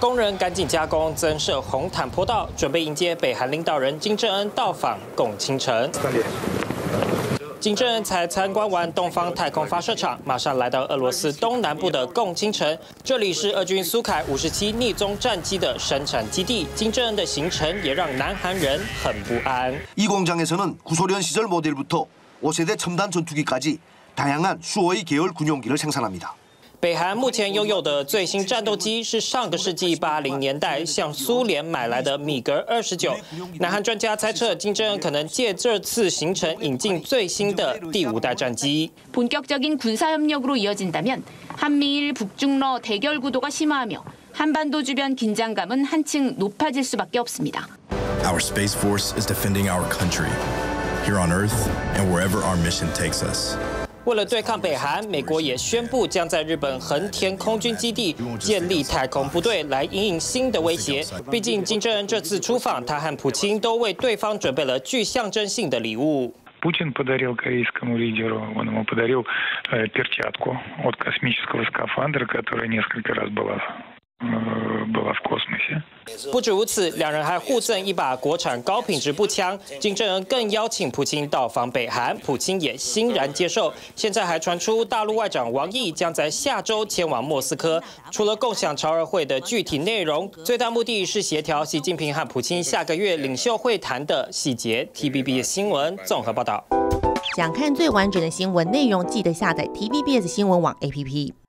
工人赶紧加工，增设红毯坡道，准备迎接北韩领导人金正恩到访共青城。金正恩才参观完东方太空发射场，马上来到俄罗斯东南部的共青城，这里是俄军苏凯57逆踪战机的生产基地。金正恩的行程也让南韩人很不安。 이 공장에서는 구소련 시절 모델부터 5세대 첨단 전투기까지 다양한 수호의 계열 군용기를 생산합니다. 北韩目前拥有的最新战斗机是上个世纪80年代向苏联买来的米格29。南韩专家猜测，金正恩可能借这次行程引进最新的第5代战机。 본격적인 군사협력으로 이어진다면 한미일 북중러 대결 구도가 심화하며 한반도 주변 긴장감은 한층 높아질 수밖에 없습니다. Our Space Force is defending our country, here on Earth and wherever our mission takes us. 为了对抗北韩，美国也宣布将在日本横田空军基地建立太空部队，来因应新的威胁。毕竟金正恩这次出访，他和普京都为对方准备了具象征性的礼物。 Путин подарил корейскому лидеру, он ему подарил перчатку от космического скафандра, которая несколько раз была в космосе. 不止如此，两人还互赠一把国产高品质步枪。金正恩更邀请普京到访北韩，普京也欣然接受。现在还传出大陆外长王毅将在下周前往莫斯科，除了共享朝二会的具体内容，最大目的是协调习近平和普京下个月领袖会谈的细节。TVBS 新闻综合报道。 想看最完整的新闻内容，记得下载 TVBS 新闻网 APP。